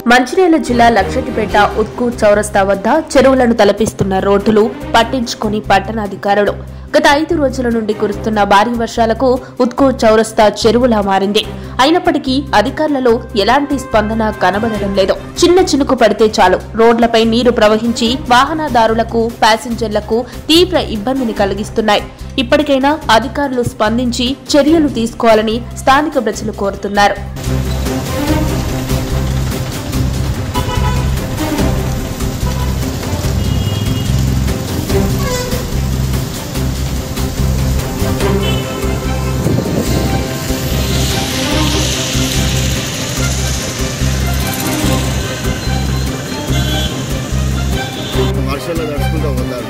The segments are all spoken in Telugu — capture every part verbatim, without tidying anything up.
మంచిర్యాల జిల్లా లక్షటిపేట ఉత్కు చౌరస్తా వద్ద చెరువులను తలపిస్తున్న రోడ్డులు పట్టించుకుని పట్టణాధికారులు గత ఐదు రోజుల నుండి కురుస్తున్న భారీ వర్షాలకు ఉత్కు చౌరస్తా చెరువులా మారింది. అయినప్పటికీ అధికారులలో ఎలాంటి స్పందన కనబడడం లేదు. చిన్న చినుకు పడితే చాలు రోడ్లపై నీరు ప్రవహించి వాహనదారులకు ప్యాసింజర్లకు తీవ్ర ఇబ్బందిని కలిగిస్తున్నాయి. ఇప్పటికైనా అధికారులు స్పందించి చర్యలు తీసుకోవాలని స్థానిక ప్రజలు కోరుతున్నారు. వర్షంలో నడుచుకుంటూ ఉన్నారు.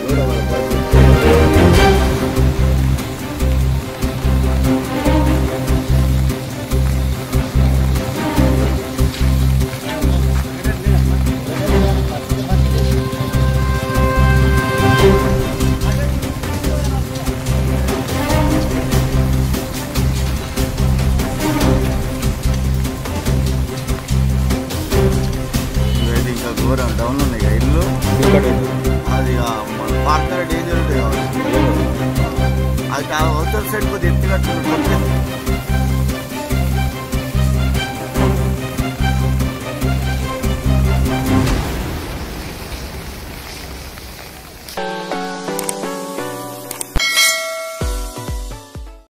ఇంకా ఘోరం డౌన్ ఉన్నాయి కదా ఇల్లు, అది మన పార్క్ డేంజర్ ఉంటుంది కావచ్చు. అది అవతల సైడ్ కొద్దిగా ఎత్తి కట్టుకుంటుంది.